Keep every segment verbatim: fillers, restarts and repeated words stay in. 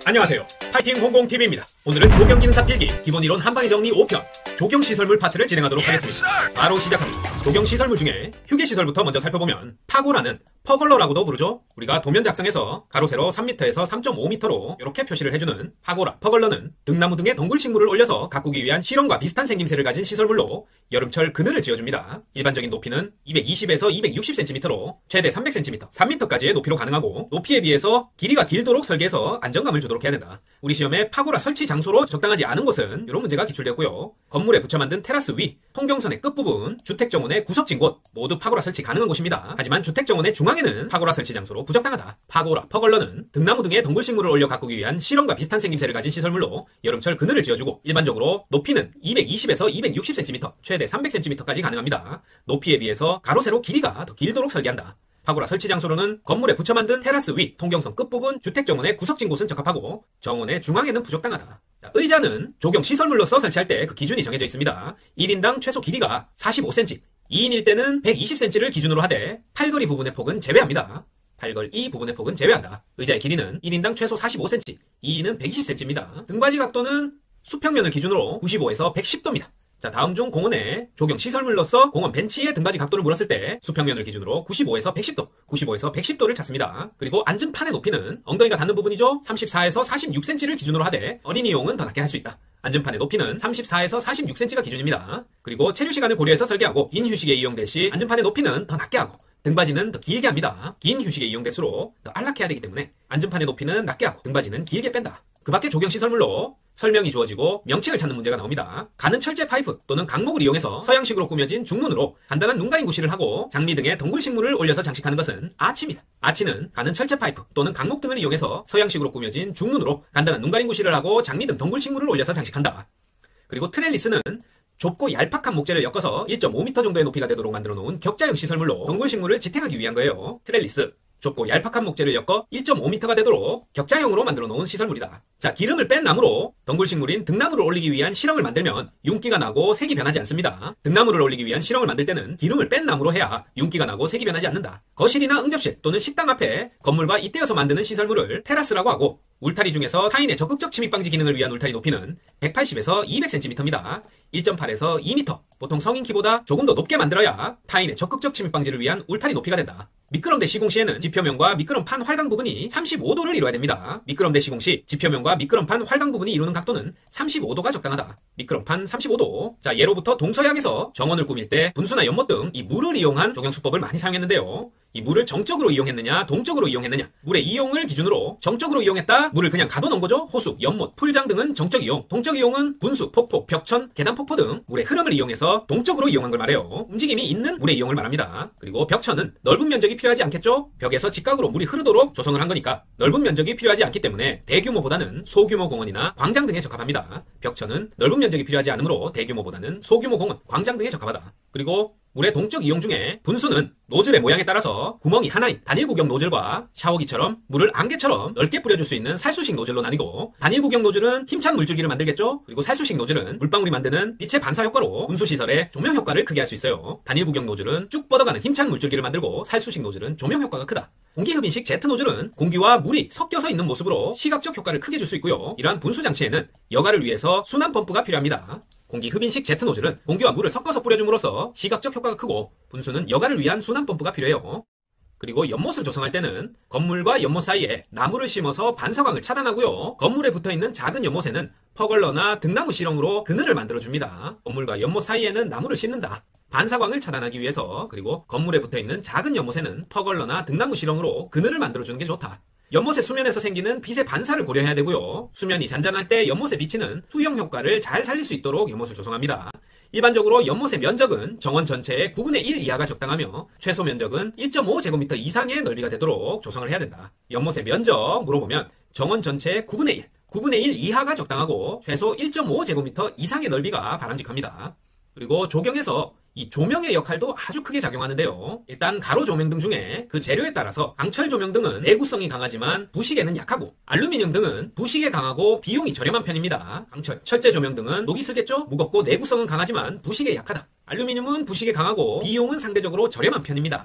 안녕하세요. 파이팅 홍공티비입니다. 오늘은 조경기능사 필기 기본이론 한방의 정리 오 편 조경시설물 파트를 진행하도록 하겠습니다. 바로 시작합니다. 조경시설물 중에 휴게시설부터 먼저 살펴보면 파고라는 퍼걸러라고도 부르죠. 우리가 도면 작성에서 가로 세로 삼 미터에서 삼 점 오 미터로 이렇게 표시를 해주는 파고라, 퍼걸러는 등나무 등의 덩굴식물을 올려서 가꾸기 위한 실험과 비슷한 생김새를 가진 시설물로 여름철 그늘을 지어줍니다. 일반적인 높이는 이백이십에서 이백육십 센티미터로 최대 삼백 센티미터, 삼 미터까지의 높이로 가능하고 높이에 비해서 길이가 길도록 설계해서 안정감을 주도록 해야 된다. 우리 시험에 파고라 설치 장소로 적당하지 않은 곳은 이런 문제가 기출되었고요. 건물에 붙여 만든 테라스 위, 통경선의 끝부분, 주택정원의 구석진 곳 모두 파고라 설치 가능한 곳입니다. 하지만 주택정원의 중앙에는 파고라 설치 장소로 부적당하다. 파고라, 퍼걸러는 등나무 등의 덩굴식물을 올려 가꾸기 위한 실험과 비슷한 생김새를 가진 시설물로 여름철 그늘을 지어주고 일반적으로 높이는 이백이십에서 이백육십 센티미터, 최대 삼백 센티미터까지 가능합니다. 높이에 비해서 가로 세로 길이가 더 길도록 설계한다. 파고라 설치 장소로는 건물에 붙여 만든 테라스 위, 통경선 끝부분, 주택정원의 구석진 곳은 적합하고 정원의 중앙에는 부적당하다. 자, 의자는 조경 시설물로서 설치할 때 그 기준이 정해져 있습니다. 일 인당 최소 길이가 사십오 센티미터, 이 인일 때는 백이십 센티미터를 기준으로 하되 팔걸이 부분의 폭은 제외합니다. 팔걸이 부분의 폭은 제외한다. 의자의 길이는 일 인당 최소 사십오 센티미터, 이 인은 백이십 센티미터입니다. 등받이 각도는 수평면을 기준으로 구십오에서 백십 도입니다. 자, 다음 중 공원에 조경 시설물로서 공원 벤치의 등받이 각도를 물었을 때 수평면을 기준으로 구십오에서 백십 도, 구십오에서 백십 도를 찾습니다. 그리고 앉은 판의 높이는 엉덩이가 닿는 부분이죠. 삼십사에서 사십육 센티미터를 기준으로 하되 어린이용은 더 낮게 할 수 있다. 앉은 판의 높이는 삼십사에서 사십육 센티미터가 기준입니다. 그리고 체류 시간을 고려해서 설계하고 긴 휴식에 이용될 시 앉은 판의 높이는 더 낮게 하고 등받이는 더 길게 합니다. 긴 휴식에 이용될수록 더 안락해야 되기 때문에 앉은 판의 높이는 낮게 하고 등받이는 길게 뺀다. 그 밖에 조경 시설물로 설명이 주어지고 명칭을 찾는 문제가 나옵니다. 가는 철제 파이프 또는 강목을 이용해서 서양식으로 꾸며진 중문으로 간단한 눈가림 구실을 하고 장미 등의 덩굴식물을 올려서 장식하는 것은 아치입니다. 아치는 가는 철제 파이프 또는 강목 등을 이용해서 서양식으로 꾸며진 중문으로 간단한 눈가림 구실을 하고 장미 등 덩굴식물을 올려서 장식한다. 그리고 트렐리스는 좁고 얄팍한 목재를 엮어서 일 점 오 미터 정도의 높이가 되도록 만들어 놓은 격자형 시설물로 덩굴식물을 지탱하기 위한 거예요. 트렐리스. 좁고 얄팍한 목재를 엮어 일 점 오 미터가 되도록 격자형으로 만들어 놓은 시설물이다. 자, 기름을 뺀 나무로 덩굴식물인 등나무를 올리기 위한 실형을 만들면 윤기가 나고 색이 변하지 않습니다. 등나무를 올리기 위한 실형을 만들 때는 기름을 뺀 나무로 해야 윤기가 나고 색이 변하지 않는다. 거실이나 응접실 또는 식당 앞에 건물과 잇대어서 만드는 시설물을 테라스라고 하고 울타리 중에서 타인의 적극적 침입 방지 기능을 위한 울타리 높이는 백팔십에서 이백 센티미터입니다. 일 점 팔에서 이 미터, 보통 성인 키보다 조금 더 높게 만들어야 타인의 적극적 침입 방지를 위한 울타리 높이가 된다. 미끄럼대 시공 시에는 지표면과 미끄럼판 활강 부분이 삼십오 도를 이루어야 됩니다. 미끄럼대 시공 시 지표면과 미끄럼판 활강 부분이 이루는 각도는 삼십오 도가 적당하다. 미끄럼판 삼십오 도. 자, 예로부터 동서양에서 정원을 꾸밀 때 분수나 연못 등 이 물을 이용한 조경 수법을 많이 사용했는데요. 이 물을 정적으로 이용했느냐 동적으로 이용했느냐, 물의 이용을 기준으로 정적으로 이용했다, 물을 그냥 가둬놓은 거죠. 호수, 연못, 풀장 등은 정적 이용, 동적 이용은 분수, 폭포, 벽천, 계단 폭포 등 물의 흐름을 이용해서 동적으로 이용한 걸 말해요. 움직임이 있는 물의 이용을 말합니다. 그리고 벽천은 넓은 면적이 필요하지 않겠죠. 벽에서 직각으로 물이 흐르도록 조성을 한 거니까 넓은 면적이 필요하지 않기 때문에 대규모보다는 소규모 공원이나 광장 등에 적합합니다. 벽천은 넓은 면적이 필요하지 않으므로 대규모보다는 소규모 공원, 광장 등에 적합하다. 그리고 물의 동적 이용 중에 분수는 노즐의 모양에 따라서 구멍이 하나인 단일 구경 노즐과 샤워기처럼 물을 안개처럼 넓게 뿌려줄 수 있는 살수식 노즐로 나뉘고, 단일 구경 노즐은 힘찬 물줄기를 만들겠죠. 그리고 살수식 노즐은 물방울이 만드는 빛의 반사 효과로 분수시설의 조명 효과를 크게 할 수 있어요. 단일 구경 노즐은 쭉 뻗어가는 힘찬 물줄기를 만들고, 살수식 노즐은 조명 효과가 크다. 공기흡인식 제트 노즐은 공기와 물이 섞여서 있는 모습으로 시각적 효과를 크게 줄 수 있고요. 이러한 분수 장치에는 여과를 위해서 순환 펌프가 필요합니다. 공기 흡인식 제트 노즐은 공기와 물을 섞어서 뿌려줌으로써 시각적 효과가 크고, 분수는 여과를 위한 순환 펌프가 필요해요. 그리고 연못을 조성할 때는 건물과 연못 사이에 나무를 심어서 반사광을 차단하고요. 건물에 붙어있는 작은 연못에는 퍼걸러나 등나무 실형으로 그늘을 만들어줍니다. 건물과 연못 사이에는 나무를 심는다. 반사광을 차단하기 위해서. 그리고 건물에 붙어있는 작은 연못에는 퍼걸러나 등나무 실형으로 그늘을 만들어주는 게 좋다. 연못의 수면에서 생기는 빛의 반사를 고려해야 되고요. 수면이 잔잔할 때 연못에 비치는 투영 효과를 잘 살릴 수 있도록 연못을 조성합니다. 일반적으로 연못의 면적은 정원 전체의 구분의 일 이하가 적당하며 최소 면적은 일 점 오 제곱미터 이상의 넓이가 되도록 조성을 해야 된다. 연못의 면적 물어보면 정원 전체의 구분의 일, 구분의 일 이하가 적당하고 최소 일 점 오 제곱미터 이상의 넓이가 바람직합니다. 그리고 조경에서 이 조명의 역할도 아주 크게 작용하는데요. 일단 가로 조명 등 중에 그 재료에 따라서 강철 조명 등은 내구성이 강하지만 부식에는 약하고, 알루미늄 등은 부식에 강하고 비용이 저렴한 편입니다. 강철, 철제 조명 등은 녹이 슬겠죠? 무겁고 내구성은 강하지만 부식에 약하다. 알루미늄은 부식에 강하고 비용은 상대적으로 저렴한 편입니다.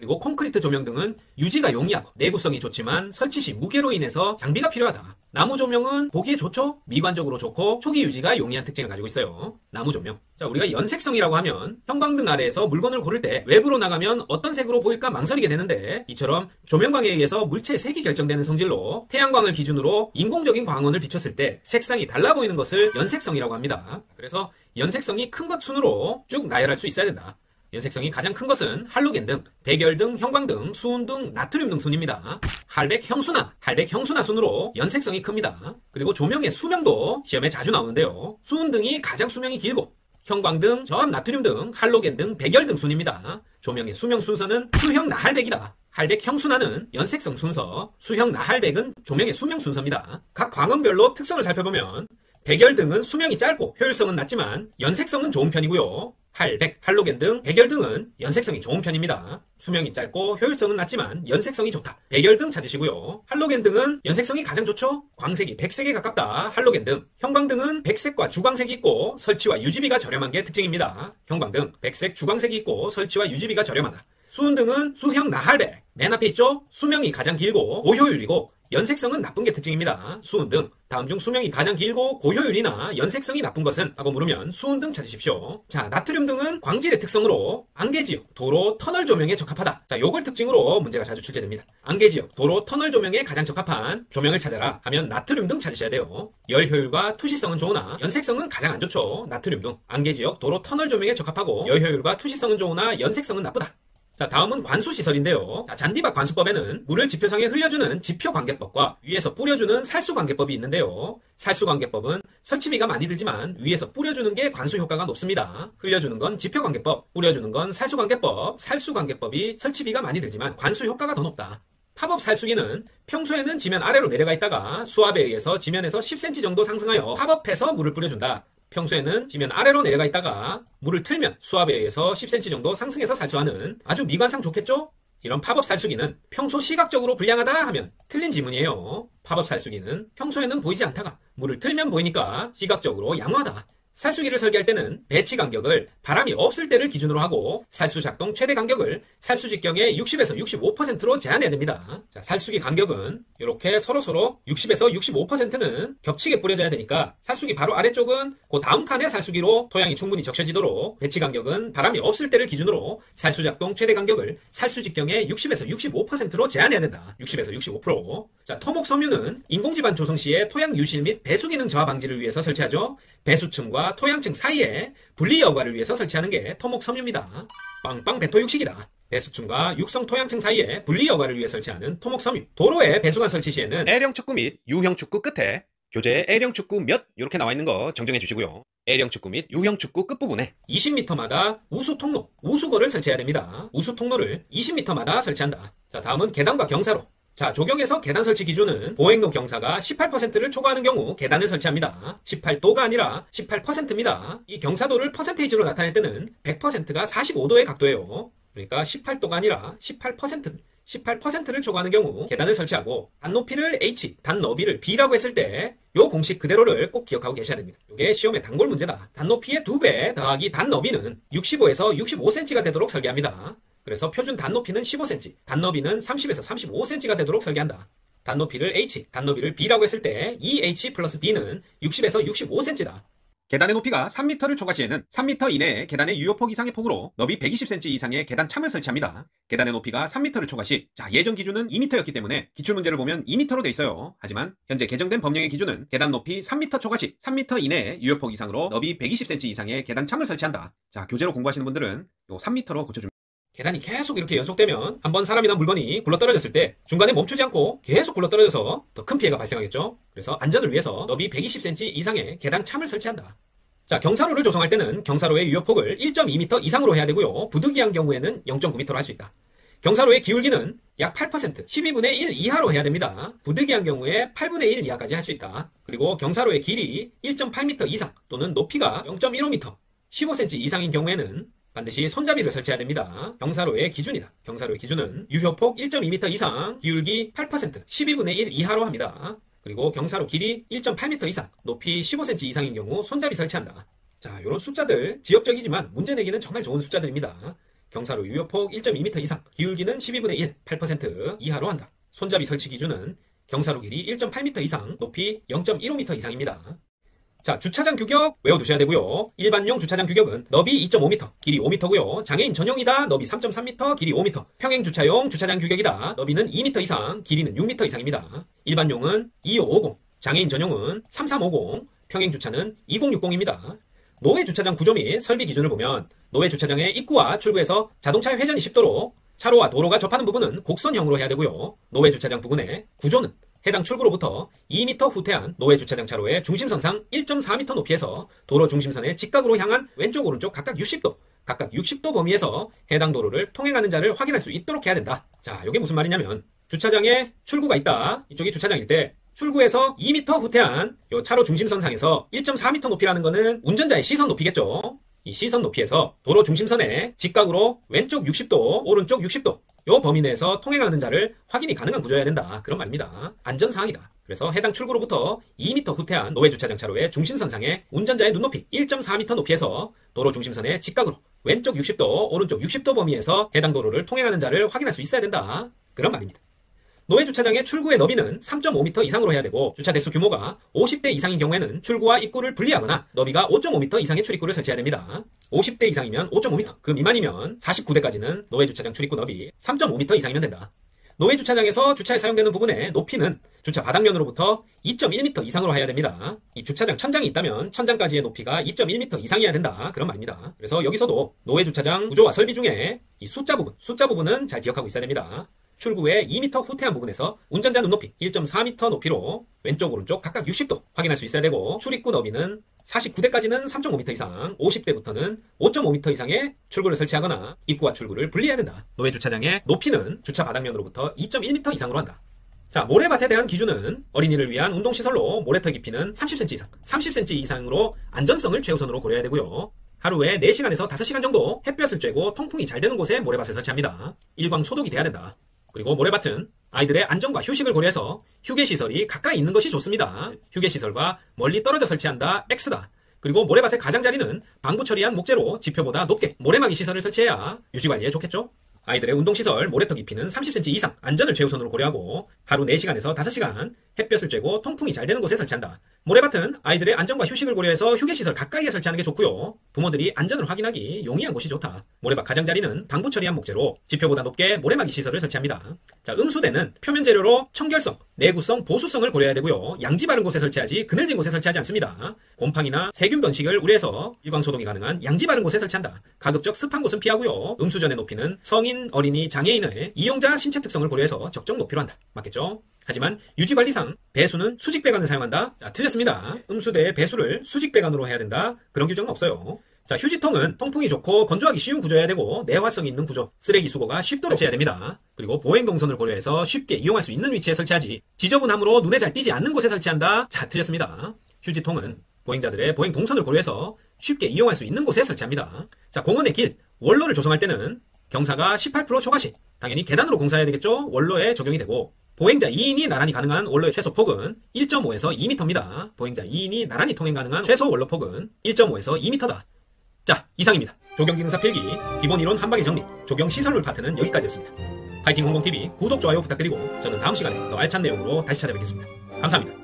그리고 콘크리트 조명 등은 유지가 용이하고 내구성이 좋지만 설치 시 무게로 인해서 장비가 필요하다. 나무 조명은 보기에 좋죠? 미관적으로 좋고 초기 유지가 용이한 특징을 가지고 있어요. 나무 조명. 자, 우리가 연색성이라고 하면 형광등 아래에서 물건을 고를 때 외부로 나가면 어떤 색으로 보일까 망설이게 되는데, 이처럼 조명광에 의해서 물체의 색이 결정되는 성질로 태양광을 기준으로 인공적인 광원을 비췄을 때 색상이 달라 보이는 것을 연색성이라고 합니다. 그래서 연색성이 큰 것 순으로 쭉 나열할 수 있어야 된다. 연색성이 가장 큰 것은 할로겐등, 백열등, 형광등, 수은등, 나트륨등 순입니다. 할백 형수나, 할백 형수나 순으로 연색성이 큽니다. 그리고 조명의 수명도 시험에 자주 나오는데요. 수은등이 가장 수명이 길고, 형광등, 저압 나트륨등, 할로겐등, 백열등 순입니다. 조명의 수명 순서는 수형 나할백이다. 할백 형순화는 연색성 순서, 수형 나할백은 조명의 수명 순서입니다. 각 광원별로 특성을 살펴보면 백열등은 수명이 짧고 효율성은 낮지만 연색성은 좋은 편이고요. 할백, 할로겐 등, 백열 등은 연색성이 좋은 편입니다. 수명이 짧고 효율성은 낮지만 연색성이 좋다. 백열 등 찾으시고요. 할로겐 등은 연색성이 가장 좋죠. 광색이 백색에 가깝다. 할로겐 등. 형광등은 백색과 주광색이 있고 설치와 유지비가 저렴한 게 특징입니다. 형광등, 백색, 주광색이 있고 설치와 유지비가 저렴하다. 수은등은 수형 나할백. 맨 앞에 있죠? 수명이 가장 길고 고효율이고 연색성은 나쁜 게 특징입니다. 수은등. 다음 중 수명이 가장 길고 고효율이나 연색성이 나쁜 것은? 하고 물으면 수은등 찾으십시오. 자, 나트륨등은 광질의 특성으로 안개지역, 도로, 터널 조명에 적합하다. 자, 요걸 특징으로 문제가 자주 출제됩니다. 안개지역, 도로, 터널 조명에 가장 적합한 조명을 찾아라 하면 나트륨등 찾으셔야 돼요. 열 효율과 투시성은 좋으나 연색성은 가장 안 좋죠. 나트륨등. 안개지역, 도로, 터널 조명에 적합하고 열 효율과 투시성은 좋으나 연색성은 나쁘다. 자, 다음은 관수시설인데요. 자, 잔디밭 관수법에는 물을 지표상에 흘려주는 지표관계법과 위에서 뿌려주는 살수관계법이 있는데요. 살수관계법은 설치비가 많이 들지만 위에서 뿌려주는 게 관수효과가 높습니다. 흘려주는 건 지표관계법, 뿌려주는 건 살수관계법. 살수관계법이 설치비가 많이 들지만 관수효과가 더 높다. 팝업 살수기는 평소에는 지면 아래로 내려가 있다가 수압에 의해서 지면에서 십 센티미터 정도 상승하여 팝업해서 물을 뿌려준다. 평소에는 지면 아래로 내려가 있다가 물을 틀면 수압에 의해서 십 센티미터 정도 상승해서 살수하는 아주 미관상 좋겠죠? 이런 팝업 살수기는 평소 시각적으로 불량하다 하면 틀린 지문이에요. 팝업 살수기는 평소에는 보이지 않다가 물을 틀면 보이니까 시각적으로 양호하다. 살수기를 설계할 때는 배치 간격을 바람이 없을 때를 기준으로 하고 살수 작동 최대 간격을 살수 직경의 육십에서 육십오 퍼센트로 제한해야 됩니다. 자, 살수기 간격은 이렇게 서로서로 육십에서 육십오 퍼센트는 겹치게 뿌려져야 되니까 살수기 바로 아래쪽은 그 다음 칸의 살수기로 토양이 충분히 적셔지도록 배치 간격은 바람이 없을 때를 기준으로 살수 작동 최대 간격을 살수 직경의 육십에서 육십오 퍼센트로 제한해야 된다. 육십에서 육십오 퍼센트. 자, 토목 섬유는 인공지반 조성 시에 토양 유실 및 배수 기능 저하 방지를 위해서 설치하죠. 배수층과 토양층 사이에 분리 여과를 위해서 설치하는 게 토목 섬유입니다. 빵빵 배토육식이다. 배수층과 육성 토양층 사이에 분리 여과를 위해 설치하는 토목 섬유. 도로에 배수관 설치 시에는 L형 축구 및 U형 축구 끝에 교재에 L형 축구 몇 이렇게 나와 있는 거 정정해 주시고요. L형 축구 및 U형 축구 끝부분에 이십 미터마다 우수 통로, 우수거를 설치해야 됩니다. 우수 통로를 이십 미터마다 설치한다. 자, 다음은 계단과 경사로. 자, 조경에서 계단 설치 기준은 보행로 경사가 십팔 퍼센트를 초과하는 경우 계단을 설치합니다. 십팔 도가 아니라 십팔 퍼센트입니다. 이 경사도를 퍼센테이지로 나타낼 때는 백 퍼센트가 사십오 도의 각도예요. 그러니까 십팔 도가 아니라 십팔 퍼센트, 십팔 퍼센트를 초과하는 경우 계단을 설치하고 단높이를 H, 단너비를 B라고 했을 때 요 공식 그대로를 꼭 기억하고 계셔야 됩니다. 이게 시험의 단골 문제다. 단높이의 두 배 더하기 단너비는 육십오에서 육십오 센티미터가 되도록 설계합니다. 그래서 표준 단높이는 십오 센티미터, 단너비는 삼십에서 삼십오 센티미터가 되도록 설계한다. 단높이를 H, 단너비를 B라고 했을 때 이 H 플러스 B는 육십에서 육십오 센티미터다. 계단의 높이가 삼 미터를 초과 시에는 삼 미터 이내에 계단의 유효폭 이상의 폭으로 너비 백이십 센티미터 이상의 계단 참을 설치합니다. 계단의 높이가 삼 미터를 초과 시, 자, 예전 기준은 이 미터였기 때문에 기출문제를 보면 이 미터로 돼 있어요. 하지만 현재 개정된 법령의 기준은 계단 높이 삼 미터 초과 시 삼 미터 이내에 유효폭 이상으로 너비 백이십 센티미터 이상의 계단 참을 설치한다. 자, 교재로 공부하시는 분들은 요 삼 미터로 고쳐줍니다. 계단이 계속 이렇게 연속되면 한번 사람이나 물건이 굴러떨어졌을 때 중간에 멈추지 않고 계속 굴러떨어져서 더 큰 피해가 발생하겠죠. 그래서 안전을 위해서 너비 백이십 센티미터 이상의 계단 참을 설치한다. 자, 경사로를 조성할 때는 경사로의 유효폭을 일 점 이 미터 이상으로 해야 되고요. 부득이한 경우에는 영 점 구 미터로 할 수 있다. 경사로의 기울기는 약 팔 퍼센트, 십이분의 일 이하로 해야 됩니다. 부득이한 경우에 팔분의 일 이하까지 할 수 있다. 그리고 경사로의 길이 일 점 팔 미터 이상 또는 높이가 영 점 일오 미터, 십오 센티미터 이상인 경우에는 반드시 손잡이를 설치해야 됩니다. 경사로의 기준이다. 경사로의 기준은 유효폭 일 점 이 미터 이상, 기울기 팔 퍼센트, 십이분의 일 이하로 합니다. 그리고 경사로 길이 일 점 팔 미터 이상, 높이 십오 센티미터 이상인 경우 손잡이 설치한다. 자, 이런 숫자들 지역적이지만 문제 내기는 정말 좋은 숫자들입니다. 경사로 유효폭 일 점 이 미터 이상, 기울기는 십이분의 일, 팔 퍼센트 이하로 한다. 손잡이 설치 기준은 경사로 길이 일 점 팔 미터 이상, 높이 영 점 일오 미터 이상입니다. 자, 주차장 규격 외워두셔야 되고요. 일반용 주차장 규격은 너비 이 점 오 미터, 길이 오 미터고요. 장애인 전용이다. 너비 삼 점 삼 미터, 길이 오 미터. 평행 주차용 주차장 규격이다. 너비는 이 미터 이상, 길이는 육 미터 이상입니다. 일반용은 이오오공, 장애인 전용은 삼삼오공, 평행 주차는 이공육공입니다. 노외 주차장 구조 및 설비 기준을 보면 노외 주차장의 입구와 출구에서 자동차 회전이 쉽도록 차로와 도로가 접하는 부분은 곡선형으로 해야 되고요. 노외 주차장 부근의 구조는 해당 출구로부터 이 미터 후퇴한 노외 주차장 차로의 중심선상 일 점 사 미터 높이에서 도로 중심선의 직각으로 향한 왼쪽 오른쪽 각각 육십 도, 각각 육십 도 범위에서 해당 도로를 통행하는 자를 확인할 수 있도록 해야 된다. 자, 이게 무슨 말이냐면 주차장에 출구가 있다. 이쪽이 주차장일 때 출구에서 이 미터 후퇴한 요 차로 중심선상에서 일 점 사 미터 높이라는 거는 운전자의 시선 높이겠죠. 이 시선 높이에서 도로 중심선에 직각으로 왼쪽 육십 도, 오른쪽 육십 도 요 범위 내에서 통행하는 자를 확인이 가능한 구조여야 된다. 그런 말입니다. 안전사항이다. 그래서 해당 출구로부터 이 미터 후퇴한 노외 주차장 차로의 중심선상에 운전자의 눈높이 일 점 사 미터 높이에서 도로 중심선에 직각으로 왼쪽 육십 도, 오른쪽 육십 도 범위에서 해당 도로를 통행하는 자를 확인할 수 있어야 된다. 그런 말입니다. 노외 주차장의 출구의 너비는 삼 점 오 미터 이상으로 해야 되고 주차 대수 규모가 오십 대 이상인 경우에는 출구와 입구를 분리하거나 너비가 오 점 오 미터 이상의 출입구를 설치해야 됩니다. 오십 대 이상이면 오 점 오 미터, 그 미만이면 사십구 대까지는 노외 주차장 출입구 너비 삼 점 오 미터 이상이면 된다. 노외 주차장에서 주차에 사용되는 부분의 높이는 주차 바닥면으로부터 이 점 일 미터 이상으로 해야 됩니다. 이 주차장 천장이 있다면 천장까지의 높이가 이 점 일 미터 이상이어야 된다. 그런 말입니다. 그래서 여기서도 노외 주차장 구조와 설비 중에 이 숫자 부분, 숫자 부분은 잘 기억하고 있어야 됩니다. 출구의 이 미터 후퇴한 부분에서 운전자 눈높이 일 점 사 미터 높이로 왼쪽 오른쪽 각각 육십 도 확인할 수 있어야 되고 출입구 너비는 사십구 대까지는 삼 점 오 미터 이상, 오십 대부터는 오 점 오 미터 이상의 출구를 설치하거나 입구와 출구를 분리해야 된다. 노외 주차장의 높이는 주차 바닥면으로부터 이 점 일 미터 이상으로 한다. 자, 모래밭에 대한 기준은 어린이를 위한 운동시설로 모래터 깊이는 삼십 센티미터 이상, 삼십 센티미터 이상으로 안전성을 최우선으로 고려해야 되고요. 하루에 네 시간에서 다섯 시간 정도 햇볕을 쬐고 통풍이 잘 되는 곳에 모래밭을 설치합니다. 일광 소독이 돼야 된다. 그리고 모래밭은 아이들의 안전과 휴식을 고려해서 휴게시설이 가까이 있는 것이 좋습니다. 휴게시설과 멀리 떨어져 설치한다. X다. 그리고 모래밭의 가장자리는 방부 처리한 목재로 지표보다 높게 모래막이 시설을 설치해야 유지관리에 좋겠죠. 아이들의 운동시설 모래터 깊이는 삼십 센티미터 이상 안전을 최우선으로 고려하고 하루 네 시간에서 다섯 시간 햇볕을 쬐고 통풍이 잘 되는 곳에 설치한다. 모래밭은 아이들의 안전과 휴식을 고려해서 휴게시설 가까이에 설치하는 게 좋고요. 부모들이 안전을 확인하기 용이한 곳이 좋다. 모래밭 가장자리는 방부 처리한 목재로 지표보다 높게 모래막이 시설을 설치합니다. 자, 음수대는 표면 재료로 청결성, 내구성, 보수성을 고려해야 되고요. 양지 바른 곳에 설치하지 그늘진 곳에 설치하지 않습니다. 곰팡이나 세균 번식을 우려해서 일광 소독이 가능한 양지 바른 곳에 설치한다. 가급적 습한 곳은 피하고요. 음수전의 높이는 성인, 어린이, 장애인의 이용자 신체 특성을 고려해서 적정 높이로 한다. 맞겠죠? 하지만 유지관리상 배수는 수직배관을 사용한다? 자, 틀렸습니다. 음수대의 배수를 수직배관으로 해야 된다. 그런 규정은 없어요. 자, 휴지통은 통풍이 좋고 건조하기 쉬운 구조여야 되고 내화성이 있는 구조, 쓰레기 수거가 쉽도록 해야 됩니다. 그리고 보행 동선을 고려해서 쉽게 이용할 수 있는 위치에 설치하지 지저분함으로 눈에 잘 띄지 않는 곳에 설치한다? 자, 틀렸습니다. 휴지통은 보행자들의 보행 동선을 고려해서 쉽게 이용할 수 있는 곳에 설치합니다. 자, 공원의 길, 원로를 조성할 때는 경사가 십팔 퍼센트 초과 시 당연히 계단으로 공사해야 되겠죠? 원로에 적용이 되고 보행자 이 인이 나란히 가능한 원로의 최소 폭은 일 점 오에서 이 미터입니다. 보행자 이 인이 나란히 통행 가능한 최소 원로 폭은 일 점 오에서 이 미터다. 자, 이상입니다. 조경기능사 필기 기본 이론 한방의 정리 조경 시설물 파트는 여기까지였습니다. 파이팅 홍콩티비 구독, 좋아요 부탁드리고 저는 다음 시간에 더 알찬 내용으로 다시 찾아뵙겠습니다. 감사합니다.